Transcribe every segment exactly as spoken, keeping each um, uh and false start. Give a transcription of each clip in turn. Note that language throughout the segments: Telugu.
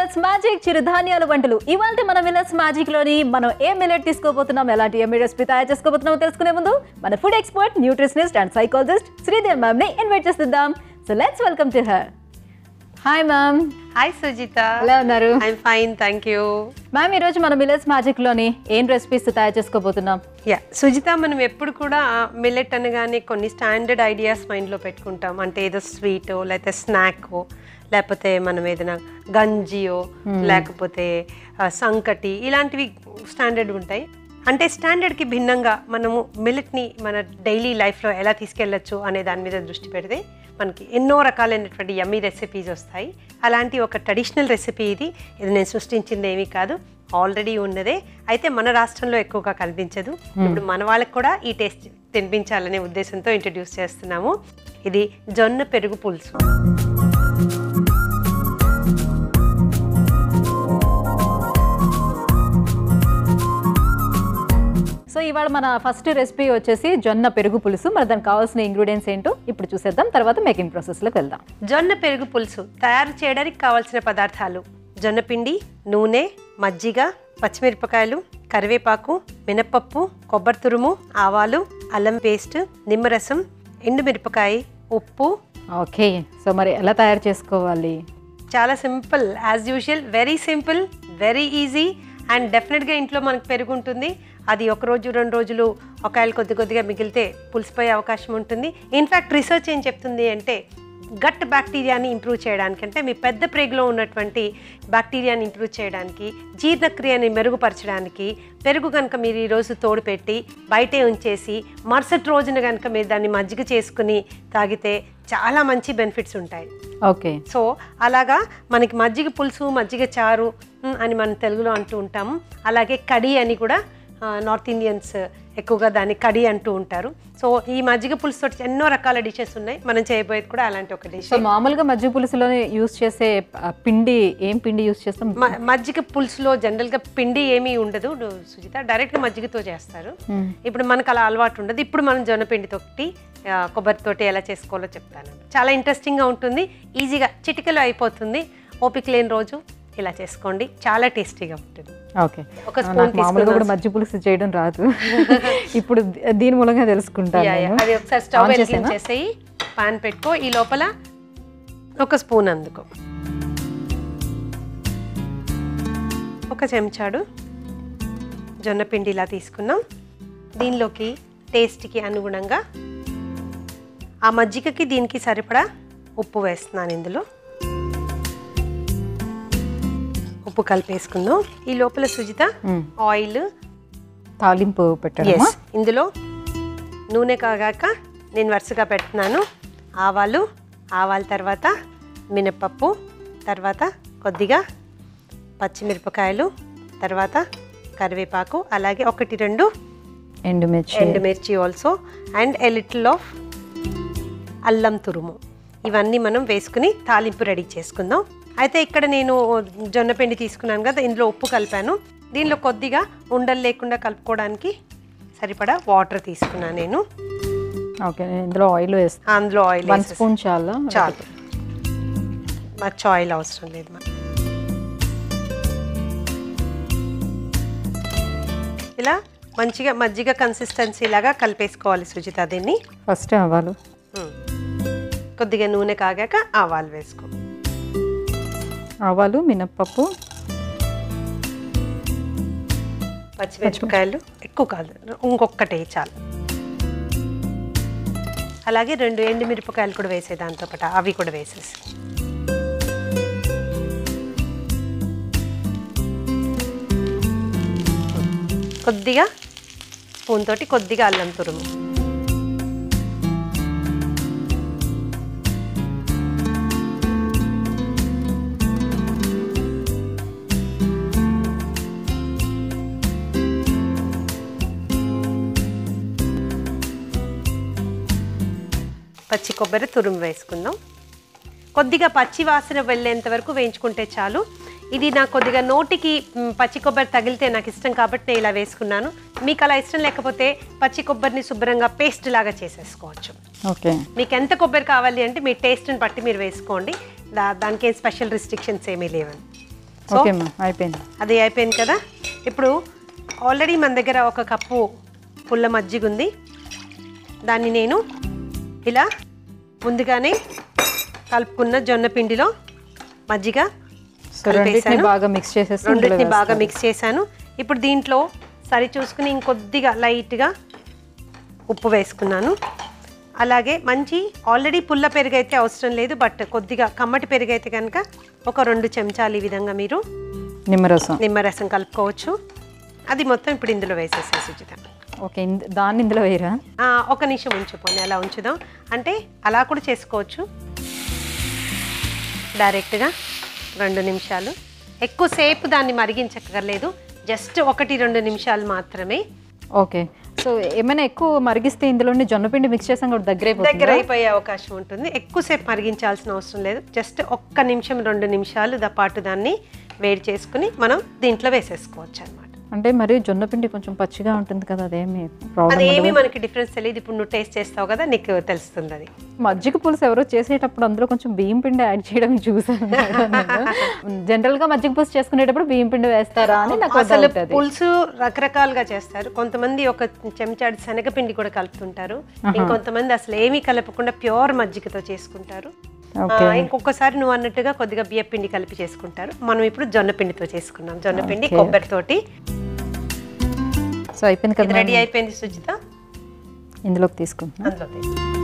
మిల్లెట్స్ మ్యాజిక్ చిరుధాన్యాల వంటలు. ఇవాల్టి మన మిల్లెట్స్ మ్యాజిక్ లోని మనం ఏ మిల్లెట్ తీసుకోబోతున్నాం, ఎలాంటి ఎమ్మి రెసిపీ తయారు చేసుకోబోతున్నామో తెలుసుకునే ముందు మన food expert, nutritionist and psychologist Sridevi ma'am ని ఇన్వైట్ చేద్దాం. So let's welcome to her. Hi ma'am. Hi Sujitha. ఎలా ఉన్నారు? I'm fine, thank you. Ma'am, ఈ రోజు మన మిల్లెట్స్ మ్యాజిక్ లోని ఏం రెసిపీస్ తయారు చేసుకోబోతున్నాం? యా సుజిత, మనం ఎప్పుడు కూడా మిల్లెట్ అనగానే కొన్ని స్టాండర్డ్ ఐడియాస్ మైండ్లో పెట్టుకుంటాం. అంటే ఏదో స్వీటో లేకపోతే స్నాకో, లేకపోతే మనం ఏదైనా గంజియో లేకపోతే సంకటి, ఇలాంటివి స్టాండర్డ్ ఉంటాయి. అంటే స్టాండర్డ్కి భిన్నంగా మనము మిల్లెట్ని మన డైలీ లైఫ్లో ఎలా తీసుకెళ్ళచ్చు అనే దాని మీద దృష్టి పెడితే మనకి ఎన్నో రకాలైనటువంటి యమ్మీ రెసిపీస్ వస్తాయి. అలాంటి ఒక ట్రెడిషనల్ రెసిపీ ఇది. ఇది నేను సృష్టించింది ఏమీ కాదు, ఆల్రెడీ ఉన్నదే. అయితే మన రాష్ట్రంలో ఎక్కువగా కనిపించదు. ఇప్పుడు మన వాళ్ళకి కూడా ఈ టేస్ట్ తినిపించాలనే ఉద్దేశంతో ఇంట్రడ్యూస్ చేస్తున్నాము. ఇది జొన్న పెరుగు పులుసు. సో ఇవాళ మన ఫస్ట్ రెసిపీ వచ్చేసి జొన్న పెరుగు పులుసు. మరి దానికి కావాల్సిన ఇంగ్రీడియంట్స్ ఏంటో ఇప్పుడు చూసేద్దాం, తర్వాత మేకింగ్ ప్రాసెస్లోకి వెళ్దాం. జొన్న పెరుగు పులుసు తయారు చేయడానికి కావాల్సిన పదార్థాలు: జొన్న పిండి, నూనె, మజ్జిగ, పచ్చిమిరపకాయలు, కరివేపాకు, మినపప్పు, కొబ్బరి తురుము, ఆవాలు, అల్లం పేస్ట్, నిమ్మరసం, ఎండుమిరపకాయ, ఉప్పు. ఓకే, సో మరి ఎలా తయారు చేసుకోవాలి? చాలా simple, as usual, very simple, very easy. And డెఫినెట్గా ఇంట్లో మనకు పెరుగు ఉంటుంది. అది ఒక రోజు రెండు రోజులు ఒకవేళ కొద్ది కొద్దిగా మిగిలితే పులిసిపోయే అవకాశం ఉంటుంది. ఇన్ఫ్యాక్ట్ రీసెర్చ్ ఏం చెప్తుంది అంటే గట్ బ్యాక్టీరియాని ఇంప్రూవ్ చేయడానికి, అంటే మీ పెద్ద ప్రేగులో ఉన్నటువంటి బ్యాక్టీరియాని ఇంప్రూవ్ చేయడానికి, జీర్ణక్రియని మెరుగుపరచడానికి పెరుగు కనుక మీరు ఈరోజు తోడు పెట్టి బయటే ఉంచేసి మరుసటి రోజున కనుక మీరు దాన్ని మజ్జిగ చేసుకుని తాగితే చాలా మంచి బెనిఫిట్స్ ఉంటాయి. ఓకే, సో అలాగా మనకి మజ్జిగ పులుసు, మజ్జిగ చారు అని మనం తెలుగులో అంటూ ఉంటాము. అలాగే కడి అని కూడా నార్త్ ఇండియన్స్ ఎక్కువగా దాన్ని కడి అంటూ ఉంటారు. సో ఈ మజ్జిగ పులుసు తోటి ఎన్నో రకాల డిషెస్ ఉన్నాయి. మనం చేయబోయేది కూడా అలాంటి ఒక డిష్. సో మామూలుగా మజ్జిగ పులుసులో యూస్ చేసే పిండి ఏం పిండి యూస్ చేస్తాం? మజ్జిగ పులుసులో జనరల్గా పిండి ఏమీ ఉండదు సుజిత, డైరెక్ట్గా మజ్జిగతో చేస్తారు. ఇప్పుడు మనకు అలా అలవాటు ఉండదు. ఇప్పుడు మనం జొన్న పిండితోటి కొబ్బరితోటి ఎలా చేసుకోవాలో చెప్తాను. చాలా ఇంట్రెస్టింగ్గా ఉంటుంది, ఈజీగా చిటికలో అయిపోతుంది. ఓపిక లేని రోజు ఇలా చేసుకోండి, చాలా టేస్టీగా ఉంటుంది. ఓకే, ఒక స్పూన్ మామూలుగా కూడా మజ్జిగ పులుసు చేయడం రాదు, ఇప్పుడు దీని మూలంగా తెలుసుకుంటాను. అది ఒకసారి స్టవ్ వెలిగించేసేయి, పాన్ పెట్టుకో. ఈ లోపల ఒక స్పూన్ అందుకో, ఒక చెంచాడు జొన్న పిండి ఇలా తీసుకున్నాం. దీనిలోకి టేస్ట్కి అనుగుణంగా ఆ మజ్జిగకి దీనికి సరిపడా ఉప్పు వేస్తున్నాను. ఇందులో ఉప్పు కలిపేసుకుందాం. ఈ లోపల సుజిత ఆయిల్ తాలింపు పెట్టడం. ఇందులో నూనె కాగాక నేను వరుసగా పెడుతున్నాను. ఆవాలు, ఆవాల తర్వాత మినపప్పు, తర్వాత కొద్దిగా పచ్చిమిరపకాయలు, తర్వాత కరివేపాకు, అలాగే ఒకటి రెండు ఎండుమిర్చి ఎండుమిర్చి also, and a little of అల్లం తురుము. ఇవన్నీ మనం వేసుకుని తాలింపు రెడీ చేసుకుందాం. అయితే ఇక్కడ నేను జొన్న పిండి తీసుకున్నాను కదా, ఇందులో ఉప్పు కలిపాను. దీనిలో కొద్దిగా ఉండలు లేకుండా కలుపుకోవడానికి సరిపడా వాటర్ తీసుకున్నాను నేను. ఓకే, ఇందులో ఆయిల్ వేస్తాను. అందులో ఆయిల్ వన్ స్పూన్ చాలా చాలు, మచ్చ ఆయిల్ అవసరం లేదు. ఇలా మంచిగా మజ్జిగ కన్సిస్టెన్సీ లాగా కలిపేసుకోవాలి సుజిత. దీన్ని ఫస్ట్ ఆవాలు, కొద్దిగా నూనె కాగాక ఆవాలు వేసుకో. ఆవాలు, మినప్పప్పు, పచ్చిమిరపకాయలు ఎక్కువ కాదు, ఇంకొక్కటే చాలు. అలాగే రెండు ఎండు మిరపకాయలు కూడా వేసే, దాంతో పాటు అవి కూడా వేసేసి కొద్దిగా స్పూన్ తోటి కొద్దిగా అల్లం తురుము. పచ్చి కొబ్బరి తురుము వేసుకుందాం. కొద్దిగా పచ్చి వాసన వెళ్ళేంత వరకు వేయించుకుంటే చాలు. ఇది నాకు కొద్దిగా నోటికి పచ్చి కొబ్బరి తగిలితే నాకు ఇష్టం కాబట్టి నేను ఇలా వేసుకున్నాను. మీకు అలా ఇష్టం లేకపోతే పచ్చి కొబ్బరిని శుభ్రంగా పేస్ట్ లాగా చేసేసుకోవచ్చు. ఓకే, మీకు ఎంత కొబ్బరి కావాలి అంటే మీ టేస్ట్ని బట్టి మీరు వేసుకోండి. దా దానికి స్పెషల్ రిస్ట్రిక్షన్స్ ఏమీ లేవని. ఓకే అమ్మా, అయిపోయింది. అది అయిపోయింది కదా. ఇప్పుడు ఆల్రెడీ మన దగ్గర ఒక కప్పు పుల్ల మజ్జిగ ఉంది. దాన్ని నేను ఇలా ముందుగానే కలుపుకున్న జొన్న పిండిలో మజ్జిగ రెండింటిని బాగా మిక్స్ చేసేసి రెండింటిని బాగా మిక్స్ చేశాను. ఇప్పుడు దీంట్లో సరి చూసుకుని ఇంకొద్దిగా లైట్గా ఉప్పు వేసుకున్నాను. అలాగే మంచి ఆల్రెడీ పుల్ల పెరుగు అయితే అవసరం లేదు, బట్ కొద్దిగా కమ్మటి పెరుగు అయితే కనుక ఒక రెండు చెంచాలు ఈ విధంగా మీరు నిమ్మరసం నిమ్మరసం కలుపుకోవచ్చు. అది మొత్తం ఇప్పుడు ఇందులో వేసేసే సుజిత. ఓకే, దాన్ని ఇందులో వేయరా? ఒక నిమిషం ఉంచిపోయి అలా ఉంచుదాం. అంటే అలా కూడా చేసుకోవచ్చు, డైరెక్ట్గా రెండు నిమిషాలు. ఎక్కువసేపు దాన్ని మరిగించక్కర్లేదు, జస్ట్ ఒకటి రెండు నిమిషాలు మాత్రమే. ఓకే, సో ఏమైనా ఎక్కువ మరిగిస్తే ఇందులోని జొన్నపిండి మిక్స్ చేసాం కూడా దగ్గర దగ్గర అయిపోయే అవకాశం ఉంటుంది. ఎక్కువసేపు మరిగించాల్సిన అవసరం లేదు, జస్ట్ ఒక్క నిమిషం రెండు నిమిషాలు పాటు దాన్ని వేడి చేసుకుని మనం దీంట్లో వేసేసుకోవచ్చు అనమాట. అంటే మరి జొన్నపిండి కొంచెం పచ్చిగా ఉంటుంది కదా, అదేమి ప్రాబ్లం? అదేమి మనకి డిఫరెన్స్ తెలియదు. ఇప్పుడు నువ్వు టేస్ట్ చేస్తావు కదా, నీకు తెలుస్తుంది. అది మజ్జిగ పులుసు ఎవరో చేసేటప్పుడు అందులో కొంచెం బియ్యం పిండి యాడ్ చేయడం చూసాను. జనరల్ గా మజ్జిగ పులుసు చేసుకునేటప్పుడు బియ్యం పిండి వేస్తారా అని నాకు అసలు పులుసు రకరకాలుగా చేస్తారు. కొంతమంది ఒక చెంచాడు శనగపిండి కూడా కలుపుతుంటారు, ఇంకొంతమంది అసలు ఏమీ కలపకుండా ప్యూర్ మజ్జిగతో చేసుకుంటారు. ఇంకొకసారి నువ్వు అన్నట్టుగా కొద్దిగా బియ్య పిండి కలిపి చేసుకుంటారు. మనం ఇప్పుడు జొన్న పిండితో చేసుకున్నాం, జొన్న పిండి కొబ్బరితోటి. సో అయిపోయింది కదా, రెడీ అయిపోయింది సుజిత. ఇందులోకి తీసుకుంటున్నాం. అందులో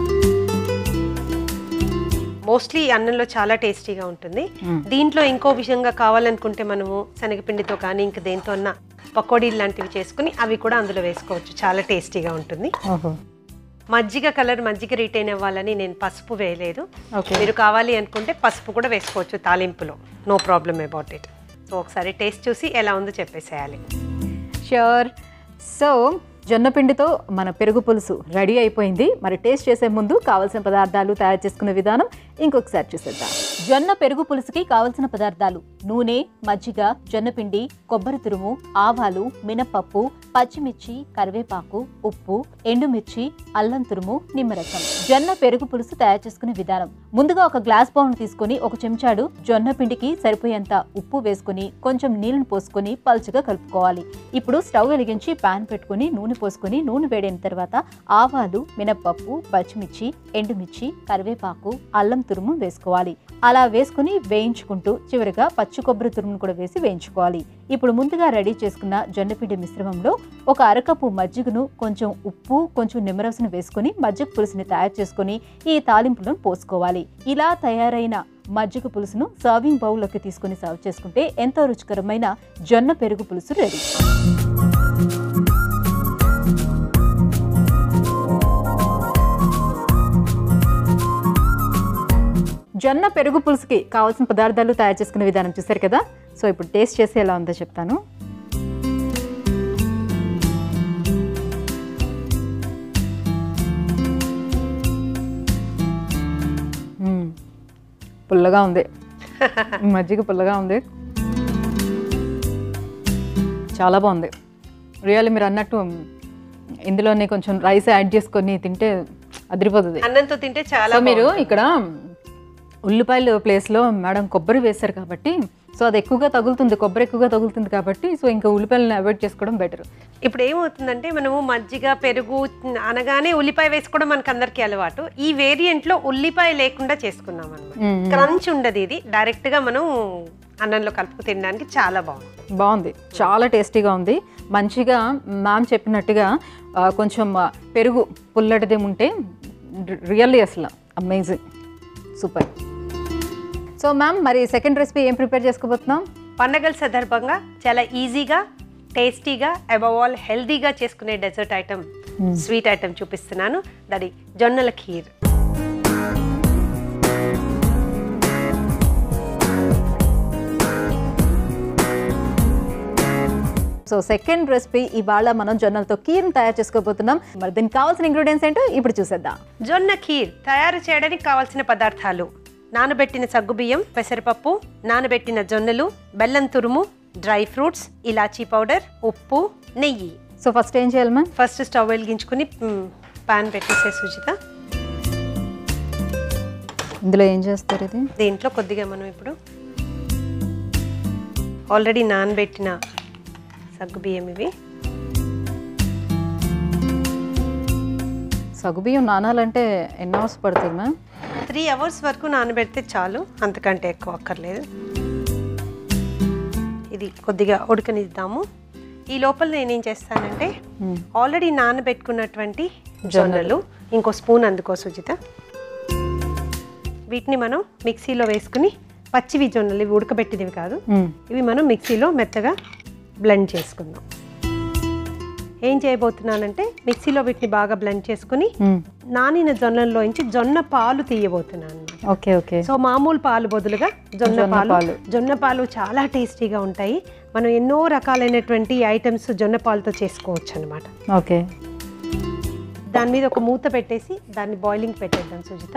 మోస్ట్లీ అన్నంలో చాలా టేస్టీగా ఉంటుంది. దీంట్లో ఇంకో విషయంగా కావాలనుకుంటే మనము శనగపిండితో కానీ ఇంక దేంతో అన్న పకోడీలు లాంటివి చేసుకుని అవి కూడా అందులో వేసుకోవచ్చు, చాలా టేస్టీగా ఉంటుంది. మజ్జిగ కలర్ మజ్జిగ రిటైన్ అవ్వాలని నేను పసుపు వేయలేదు. మీరు కావాలి అనుకుంటే పసుపు కూడా వేసుకోవచ్చు తాలింపులో, no problem about it. So ఒకసారి టేస్ట్ చూసి ఎలా ఉందో చెప్పేసేయాలి. ష్యూర్. సో జొన్నపిండితో మన పెరుగు పులుసు రెడీ అయిపోయింది. మరి టేస్ట్ చేసే ముందు కావాల్సిన పదార్థాలు తయారు చేసుకునే విధానం ఇంకొకసారి చూసేద్దాం. జొన్న పెరుగు పులుసుకి కావలసిన పదార్థాలు: నూనె, మజ్జిగ, జొన్నపిండి, కొబ్బరి తురుము, ఆవాలు, మినపప్పు, పచ్చిమిర్చి, కరివేపాకు, ఉప్పు, ఎండుమిర్చి, అల్లం తురుము, నిమ్మరసం. జొన్న పెరుగు పులుసు తయారు చేసుకునే విధానం: ముందుగా ఒక గ్లాస్ బౌల్ తీసుకుని ఒక చెంచాడు జొన్న పిండికి సరిపోయేంత ఉప్పు వేసుకుని కొంచెం నీళ్లను పోసుకొని పల్చగా కలుపుకోవాలి. ఇప్పుడు స్టవ్ వెలిగించి పాన్ పెట్టుకుని నూనె పోసుకుని నూనె వేడిన తర్వాత ఆవాలు, మినపప్పు, పచ్చిమిర్చి, ఎండుమిర్చి, కరివేపాకు, అల్లం తురుము వేసుకోవాలి. అలా వేసుకుని వేయించుకుంటూ చివరిగా పచ్చి కొబ్బరి తురుమును కూడా వేసి వేయించుకోవాలి. ఇప్పుడు ముందుగా రెడీ చేసుకున్న జొన్నపిండి మిశ్రమంలో ఒక అరకప్పు మజ్జిగను, కొంచెం ఉప్పు, కొంచెం నిమ్మరసం వేసుకుని మజ్జిగ పులుసుని తయారు చేసుకుని ఈ తాలింపులను పోసుకోవాలి. ఇలా తయారైన మజ్జిగ పులుసును సర్వింగ్ బౌల్లోకి తీసుకుని సర్వ్ చేసుకుంటే ఎంతో రుచికరమైన జొన్న పెరుగు పులుసు రెడీ. జొన్న పెరుగు పులుసుకి కావాల్సిన పదార్థాలు తయారు చేసుకునే విధానం చూసారు కదా. సో ఇప్పుడు టేస్ట్ చేసి ఎలా ఉందో చెప్తాను. పుల్లగా ఉంది, మజ్జిగ పుల్లగా ఉంది, చాలా బాగుంది. రియల్లీ మీరు అన్నట్టు ఇందులోనే కొంచెం రైస్ యాడ్ చేసుకొని తింటే అదిరిపోతుంది. అన్నంతో తింటే చాలా. మీరు ఇక్కడ ఉల్లిపాయలు ప్లేస్లో మేడం కొబ్బరి వేశారు కాబట్టి సో అది ఎక్కువగా తగులుతుంది, కొబ్బరి ఎక్కువగా తగులుతుంది కాబట్టి సో ఇంకా ఉల్లిపాయలను అవాయిడ్ చేసుకోవడం బెటర్. ఇప్పుడు ఏమవుతుందంటే మనము మజ్జిగ పెరుగు అనగానే ఉల్లిపాయ వేసుకోవడం మనకు అందరికీ అలవాటు. ఈ వేరియంట్లో ఉల్లిపాయ లేకుండా చేసుకున్నాం అనమాట. క్రంచ్ ఉండదు, ఇది డైరెక్ట్గా మనం అన్నంలో కలుపుకు తినడానికి చాలా బాగుంది. బాగుంది, చాలా టేస్టీగా ఉంది. మంచిగా మ్యామ్ చెప్పినట్టుగా కొంచెం పెరుగు పుల్లటిది ఉంటే రియల్లీ అసలు అమేజింగ్, సూపర్. సో మ్యామ్ మరి సెకండ్ రెసిపీ ఏం ప్రిపేర్ చేసుకోబోతున్నాం? పండగల సందర్భంగా చాలా ఈజీగా, టేస్టీగా, అబవ్ ఆల్ హెల్దీగా చేసుకునే డెజర్ట్ ఐటమ్, స్వీట్ ఐటమ్ చూపిస్తున్నాను. దది జొన్నల ఖీర్. సో సెకండ్ రెసిపీ ఇవాళ మనం జొన్నలతో కీర్ని తయారు చేసుకోబోతున్నాం. మరి దీనికి కావాల్సిన ఇంగ్రీడియంట్స్ ఏంటో ఇప్పుడు చూసేద్దాం. జొన్న ఖీర్ తయారు చేయడానికి కావాల్సిన పదార్థాలు: నానబెట్టిన సగ్గుబియ్యం, పెసరపప్పు, నానబెట్టిన జొన్నలు, బెల్లం తురుము, డ్రై ఫ్రూట్స్, ఇలాచీ పౌడర్, ఉప్పు, నెయ్యి. సో ఫస్ట్ ఏం చేయాలి మ్యామ్? ఫస్ట్ స్టవ్ వెలిగించుకుని పాన్ పెట్టేసే సుజిత. ఇందులో ఏం చేస్తారు? ఇది దీంట్లో కొద్దిగా మనం ఇప్పుడు ఆల్రెడీ నానబెట్టిన సగ్గుబియ్యం ఇవి. సగ్గుబియ్యం నానాలంటే ఎన్ని అవర్స్ పడుతుంది మ్యామ్? త్రీ అవర్స్ వరకు నానబెడితే చాలు, అంతకంటే ఎక్కువ అక్కర్లేదు. ఇది కొద్దిగా ఉడకనిద్దాము. ఈ లోపల నేనేం చేస్తానంటే ఆల్రెడీ నానబెట్టుకున్నటువంటి జొన్నలు ఇంకో స్పూన్ అందుకో సుజిత. వీటిని మనం మిక్సీలో వేసుకుని, పచ్చివి జొన్నలు ఇవి ఉడకబెట్టినవి కాదు, ఇవి మనం మిక్సీలో మెత్తగా బ్లెండ్ చేసుకుందాం. ఏం చేయబోతున్నానంటే మిక్సీలో వీటిని బాగా బ్లెండ్ చేసుకుని నానిన జొన్నల్లోంచి జొన్న పాలు తీయబోతున్నాను. Okay okay. సో మామూలు పాలు బదులుగా జొన్న పాలు. జొన్న పాలు చాలా టేస్టీగా ఉంటాయి. మనం ఎన్నో రకాలైనటువంటి ఐటమ్స్ జొన్న పాలతో చేసుకోవచ్చు అనమాట. ఓకే. దాని మీద ఒక మూత పెట్టేసి దాన్ని బాయిలింగ్ పెట్టేద్దాం సుజిత.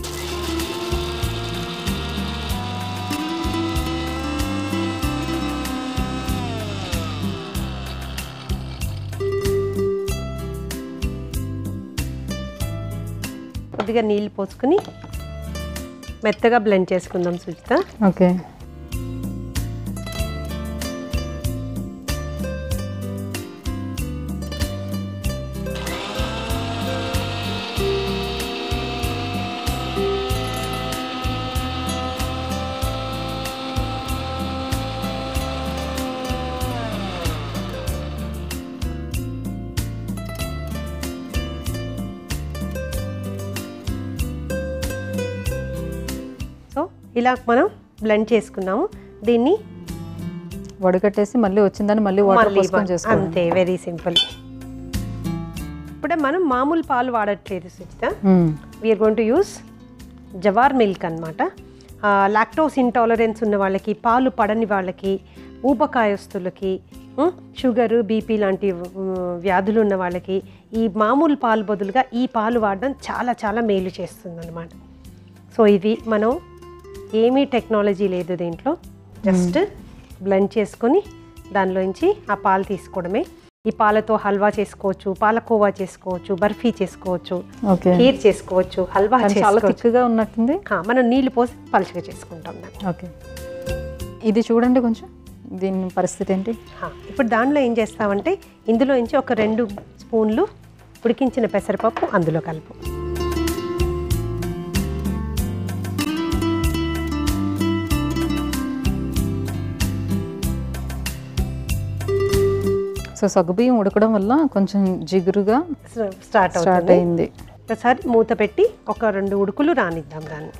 కొద్దిగా నీళ్ళు పోసుకుని మెత్తగా బ్లెండ్ చేసుకుందాం సుజిత. ఓకే. ఇలా మనం బ్లెండ్ చేసుకున్నాము. దీన్ని వడకట్టేసి మళ్ళీ వచ్చిందని మళ్ళీ వాటర్ పోసుకొని చేసుకోవాలి. అంతే, వెరీ సింపుల్. ఇప్పుడే మనం మామూలు పాలు వాడట్లేదు Sujitha. We're going to use jowar milk అనమాట. లాక్టోస్ ఇంటాలరెన్స్ ఉన్న వాళ్ళకి, పాలు పడని వాళ్ళకి, ఊబకాయస్తులకి, షుగరు బీపీ లాంటి వ్యాధులు ఉన్న వాళ్ళకి ఈ మామూలు పాలు బదులుగా ఈ పాలు వాడడం చాలా చాలా మేలు చేస్తుంది అనమాట. సో ఇది మనం ఏమీ టెక్నాలజీ లేదు దీంట్లో, జస్ట్ బ్లెండ్ చేసుకొని దానిలోంచి ఆ పాలు తీసుకోవడమే. ఈ పాలతో హల్వా చేసుకోవచ్చు, పాలకోవా చేసుకోవచ్చు, బర్ఫీ చేసుకోవచ్చు, ఖీర్ చేసుకోవచ్చు, హల్వా చేసుకోవచ్చు. ఉన్నట్టుంది. మనం నీళ్లు పోసి పలుచగా చేసుకుంటాం దాన్ని. ఓకే. ఇది చూడండి కొంచెం, దీని పరిస్థితి ఏంటి? ఇప్పుడు దానిలో ఏం చేస్తామంటే ఇందులో నుంచి ఒక రెండు స్పూన్లు ఉడికించిన పెసరపప్పు అందులో కలుపు. సో సగ్గుబియ్యం ఉడకడం వల్ల కొంచెం జిగురుగా స్టార్ట్ స్టార్ట్ అయింది. ఒకసారి మూత పెట్టి ఒక రెండు ఉడుకులు రానిద్దాం దాన్ని.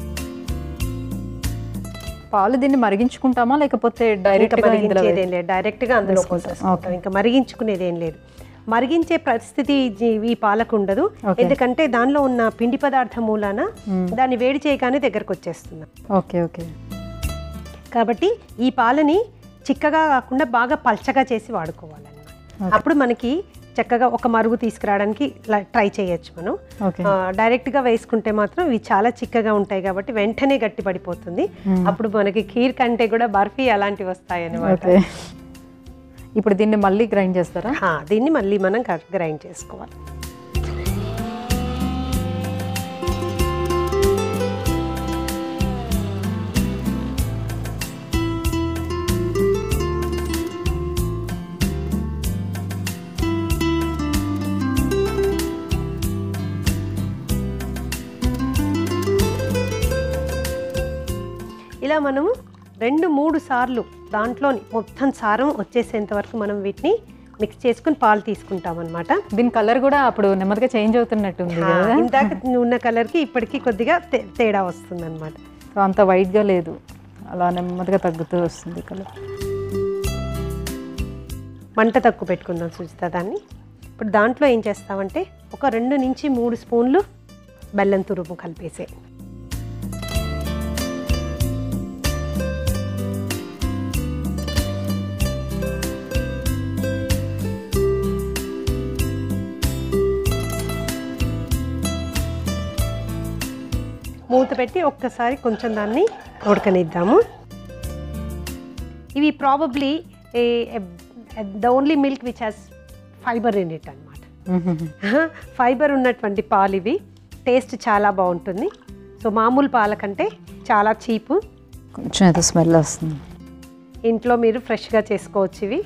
పాలు దీన్ని మరిగించుకుంటామా లేకపోతే డైరెక్ట్ మరిగించేదేం లేదు, డైరెక్ట్గా అందులో పోసేసుకుంటాం. ఇంకా మరిగించుకునేది ఏం లేదు. మరిగించే పరిస్థితి ఈ పాలకు ఉండదు, ఎందుకంటే దానిలో ఉన్న పిండి పదార్థం మూలాన దాన్ని వేడి చేయగానే దగ్గరకు వచ్చేస్తుంది. Okay okay. కాబట్టి ఈ పాలని చిక్కగా కాకుండా బాగా పల్చగా చేసి వాడుకోవాలన్నమాట. అప్పుడు మనకి చక్కగా ఒక మరుగు తీసుకురావడానికి ట్రై చేయొచ్చు మనం. డైరెక్ట్గా వేసుకుంటే మాత్రం ఇవి చాలా చిక్కగా ఉంటాయి కాబట్టి వెంటనే గట్టి పడిపోతుంది. అప్పుడు మనకి ఖీర్ కంటే కూడా బర్ఫీ అలాంటివి వస్తాయి అన్నమాట. ఇప్పుడు దీన్ని మళ్ళీ గ్రైండ్ చేస్తారా? దీన్ని మళ్ళీ మనం గ్రైండ్ చేసుకోవాలి. ఇలా మనము రెండు మూడు సార్లు దాంట్లోని మొత్తం సారం వచ్చేసేంత వరకు మనం వీటిని మిక్స్ చేసుకుని పాలు తీసుకుంటాం అనమాట. దీని కలర్ కూడా అప్పుడు నెమ్మదిగా చేంజ్ అవుతున్నట్టుంది కదా, ఇందాక ఉన్న కలర్కి ఇప్పటికీ కొద్దిగా తేడా వస్తుంది అనమాట. సో అంత వైట్గా లేదు, అలా నెమ్మదిగా తగ్గుతూ వస్తుంది కలర్. మంట తక్కువ పెట్టుకుందాం సుజిత దాన్ని. ఇప్పుడు దాంట్లో ఏం చేస్తామంటే ఒక రెండు నుంచి మూడు స్పూన్లు బెల్లం తురుము కలిపేసే. మూత పెట్టి ఒక్కసారి కొంచెం దాన్ని ఉడకనిద్దాము. ఇవి probably the only milk which has fibre in it అనమాట. ఫైబర్ ఉన్నటువంటి పాలు ఇవి, టేస్ట్ చాలా బాగుంటుంది. సో మామూలు పాల కంటే చాలా చీపు. కొంచెం ఏదో స్మెల్ వస్తుంది. ఇంట్లో మీరు ఫ్రెష్గా చేసుకోవచ్చు ఇవి.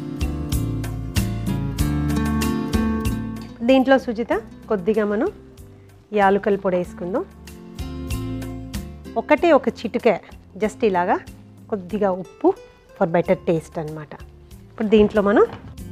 దీంట్లో సుజిత కొద్దిగా మనం యాలకుల పొడి వేసుకుందాం. ఒకటే ఒక చిటికె జస్ట్ ఇలాగా కొద్దిగా ఉప్పు ఫర్ బెటర్ టేస్ట్ అన్నమాట. ఇప్పుడు దీంట్లో మనం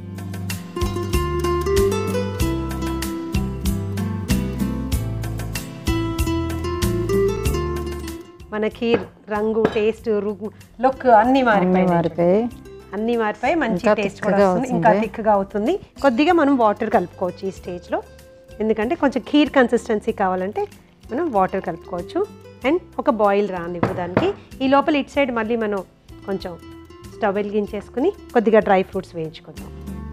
మనకి రంగు టేస్ట్ లుక్ అన్నీ మారిపోయి మారిపోయి అన్నీ మారిపోయి మంచి టేస్ట్ కూడా వస్తుంది, ఇంకా థిక్గా అవుతుంది. కొద్దిగా మనం వాటర్ కలుపుకోవచ్చు ఈ స్టేజ్లో, ఎందుకంటే కొంచెం ఖీర్ కన్సిస్టెన్సీ కావాలంటే మనం వాటర్ కలుపుకోవచ్చు. అండ్ ఒక బాయిల్ రానివ్వు దానికి. ఈ లోపల ఇటు సైడ్ మళ్ళీ మనం కొంచెం స్టవ్ వెలిగించేసుకుని కొద్దిగా డ్రై ఫ్రూట్స్ వేయించుకుందాం.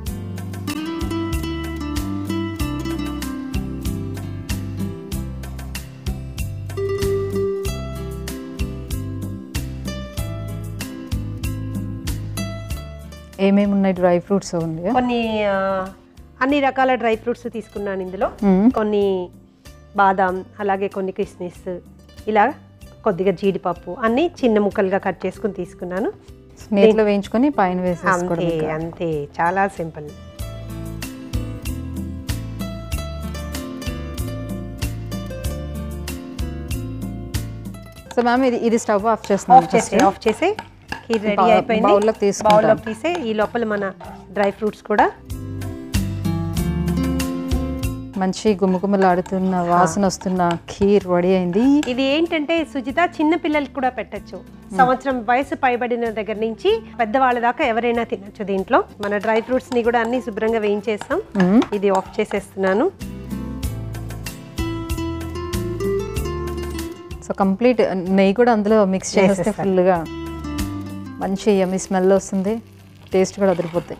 ఏమేమి ఉన్నాయి డ్రై ఫ్రూట్స్ ఉంది? కొన్ని అన్ని రకాల డ్రై ఫ్రూట్స్ తీసుకున్నాను ఇందులో. కొన్ని బాదాం, అలాగే కొన్ని కిస్మిస్, ఇలా కొద్దిగా జీడిపప్పు అన్ని చిన్న ముక్కలుగా కట్ చేసుకుని తీసుకున్నాను. నేతిలో వేయించుకొని పైన వేసేసుకోవడం. అంతే అంతే, చాలా సింపుల్. సో మ్యామ్ ఇది ఇది స్టవ్ ఆఫ్ చేస్తున్నాం. ఆఫ్ చేసి ఆఫ్ చేసి ఖీర్ రెడీ అయిపోయింది. బౌల్లోకి తీసుకుంటాం. బౌల్లోకి తీసే ఈ లోపల మన డ్రై ఫ్రూట్స్ కూడా మంచి గుమ్మగుమ్మలాడుతున్న వాసన వస్తున్న ఖీర్ రెడీ అయింది. ఇది ఏంటంటే సుజిత చిన్న పిల్లలకి కూడా పెట్టచ్చు. సంవత్సరం వయసు పైబడిన దగ్గర నుంచి పెద్దవాళ్ళ దాకా ఎవరైనా తినచ్చు. దీంట్లో మన డ్రై ఫ్రూట్స్ ని కూడా అన్ని శుభ్రంగా వేయించేస్తాం. ఇది ఆఫ్ చేసేస్తున్నాను. సో కంప్లీట్ నెయ్యి కూడా అందులో మిక్స్ చేస్తే ఫుల్గా మంచి యమ్మీ స్మెల్ వస్తుంది, టేస్ట్ కూడా అదిరిపోతాయి.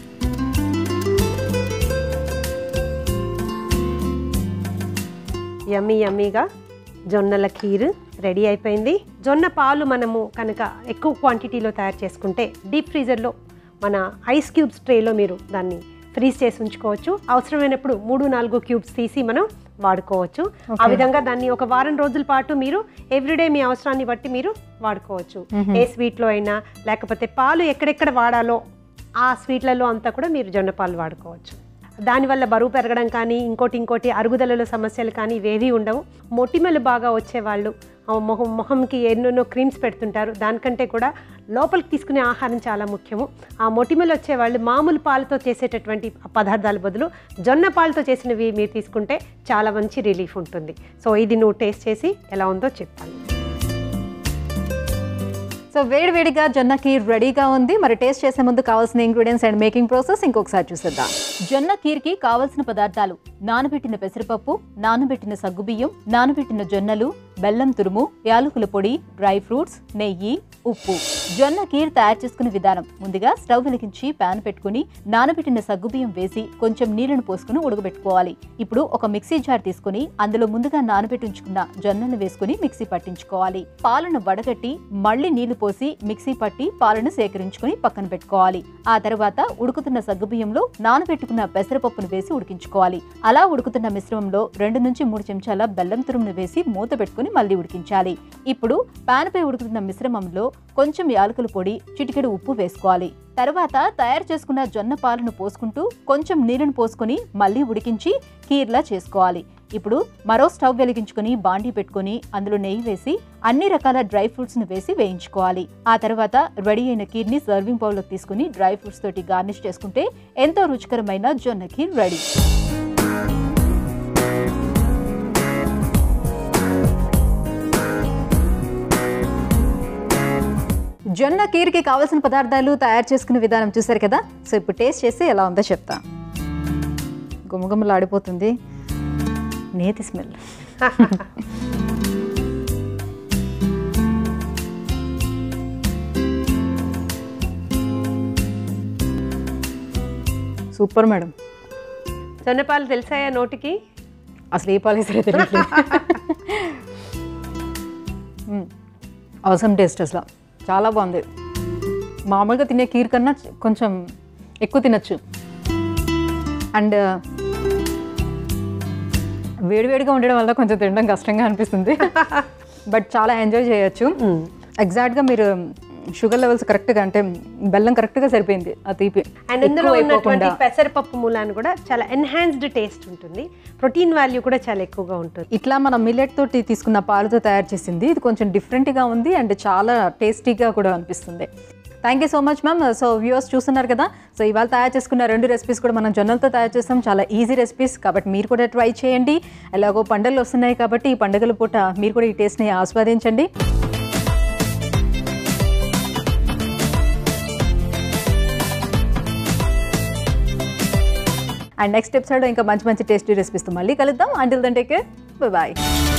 యమ్మీ యమ్మీగా జొన్నల ఖీర్ రెడీ అయిపోయింది. జొన్న పాలు మనము కనుక ఎక్కువ క్వాంటిటీలో తయారు చేసుకుంటే డీప్ ఫ్రీజర్లో మన ఐస్ క్యూబ్స్ ట్రేలో మీరు దాన్ని ఫ్రీజ్ చేసి ఉంచుకోవచ్చు. అవసరమైనప్పుడు మూడు నాలుగు క్యూబ్స్ తీసి మనం వాడుకోవచ్చు. ఆ విధంగా దాన్ని ఒక వారం రోజుల పాటు మీరు ఎవ్రీడే మీ అవసరాన్ని బట్టి మీరు వాడుకోవచ్చు. ఏ స్వీట్లో అయినా, లేకపోతే పాలు ఎక్కడెక్కడ వాడాలో ఆ స్వీట్లలో అంతా కూడా మీరు జొన్న పాలు వాడుకోవచ్చు. దానివల్ల బరువు పెరగడం కానీ ఇంకోటి ఇంకోటి అరుగుదలలో సమస్యలు కానీ ఇవేవి ఉండవు. మొటిమలు బాగా వచ్చేవాళ్ళు మొహం మొహంకి ఎన్నెన్నో క్రీమ్స్ పెడుతుంటారు. దానికంటే కూడా లోపలికి తీసుకునే ఆహారం చాలా ముఖ్యము. ఆ మొటిమలు వచ్చేవాళ్ళు మామూలు పాలతో చేసేటటువంటి పదార్థాల బదులు జొన్న పాలతో చేసినవి మీరు తీసుకుంటే చాలా మంచి రిలీఫ్ ఉంటుంది. సో ఇది నువ్వు టేస్ట్ చేసి ఎలా ఉందో చెప్తాను. సో వేడి వేడిగా జొన్న ఖీర్ రెడీగా ఉంది. మరి టేస్ట్ చేసే ముందు కావాల్సిన ఇంగ్రీడియంట్స్ అండ్ మేకింగ్ ప్రాసెస్ ఇంకొకసారి చూసేద్దాం. జొన్న ఖీర్కి కావాల్సిన పదార్థాలు: నానబెట్టిన పెసరపప్పు, నానబెట్టిన సగ్గుబియ్యం, నానబెట్టిన జొన్నలు, బెల్లం తురుము, యాలకుల పొడి, డ్రై ఫ్రూట్స్, నెయ్యి, ఉప్పు. జొన్న ఖీర్ తయారు చేసుకునే విధానం: ముందుగా స్టవ్ వెలిగించి ప్యాన్ పెట్టుకుని నానబెట్టిన సగ్గుబియ్యం వేసి కొంచెం నీళ్లను పోసుకుని ఉడకబెట్టుకోవాలి. ఇప్పుడు ఒక మిక్సీ జార్ తీసుకుని అందులో ముందుగా నానబెట్టి ఉంచుకున్న జొన్నలు వేసుకుని మిక్సీ పట్టించుకోవాలి. పాలను వడగట్టి మళ్లీ నీళ్లు పోసి మిక్సీ పట్టి పాలను సేకరించుకుని పక్కన పెట్టుకోవాలి. ఆ తర్వాత ఉడుకుతున్న సగ్గుబియ్యంలో నానబెట్టుకున్న పెసరపప్పును వేసి ఉడికించుకోవాలి. అలా ఉడుకుతున్న మిశ్రమంలో రెండు నుంచి మూడు చెంచాల బెల్లం తురుమును వేసి మూత పెట్టుకుని మళ్లీ ఉడికించాలి. ఇప్పుడు పాన్ పై ఉడుకుతున్న మిశ్రమంలో కొంచెం యాలకుల పొడి, చిటికెడు ఉప్పు వేసుకోవాలి. తర్వాత తయారు చేసుకున్న జొన్న పాలను పోసుకుంటూ కొంచెం నీళ్లను పోసుకుని మళ్లీ ఉడికించి ఖీర్లా చేసుకోవాలి. ఇప్పుడు మరో స్టవ్ వెలిగించుకుని బాండీ పెట్టుకుని అందులో నెయ్యి వేసి అన్ని రకాల డ్రై ఫ్రూట్స్ ను వేసి వేయించుకోవాలి. ఆ తర్వాత రెడీ అయిన ఖీర్ ని సర్వింగ్ బౌల్ లోకి తీసుకుని డ్రై ఫ్రూట్స్ తోటి గార్నిష్ చేసుకుంటే ఎంతో రుచికరమైన జొన్న ఖీర్ రెడీ. జొన్న ఖీర్కి కావాల్సిన పదార్థాలు తయారు చేసుకునే విధానం చూసారు కదా. సో ఇప్పుడు టేస్ట్ చేసి ఎలా ఉందో చెప్తా. గుమగుమలు ఆడిపోతుంది, నేతి స్మెల్. Super madam. జొన్నపాలు తెలిసాయా నోటికి? అసలు ఏ పాలు వేసారో తెలియట్లేదు. అవసరం టేస్ట్ అసలు చాలా బాగుంది. మామూలుగా తినే ఖీర్ కన్నా కొంచెం ఎక్కువ తినచ్చు. అండ్ వేడివేడిగా ఉండడం వల్ల కొంచెం తినడం కష్టంగా అనిపిస్తుంది, బట్ చాలా ఎంజాయ్ చేయొచ్చు. ఎగ్జాక్ట్గా మీరు షుగర్ లెవెల్స్ కరెక్ట్గా అంటే బెల్లం కరెక్ట్గా సరిపోయింది ఆ తీపి. అండ్ ఇందులో ఉన్నటువంటి పెసరపప్పు మూలాన్ని కూడా చాలా ఎన్హాన్స్డ్ టేస్ట్ ఉంటుంది, ప్రోటీన్ వాల్యూ కూడా చాలా ఎక్కువగా ఉంటుంది. ఇట్లా మనం మిల్లెట్ తోటి తీసుకున్న పాలతో తయారు చేసింది ఇది కొంచెం డిఫరెంట్గా ఉంది అండ్ చాలా టేస్టీగా కూడా అనిపిస్తుంది. Thank you so much ma'am. So viewers చూస్తున్నారు కదా, సో ఇవాళ తయారు చేసుకున్న రెండు రెసిపీస్ కూడా మనం జొన్నలతో తయారు చేస్తాం. చాలా ఈజీ రెసిపీస్ కాబట్టి మీరు కూడా ట్రై చేయండి. ఎలాగో పండుగలు వస్తున్నాయి కాబట్టి ఈ పండుగల పూట మీరు కూడా ఈ టేస్ట్ని ఆస్వాదించండి. అండ్ నెక్స్ట్ ఎపిసోడ్లో ఇంకా మంచి మంచి టేస్టీ రెసిపీస్తో మళ్ళీ కలుద్దాం. Until then take care, bye bye.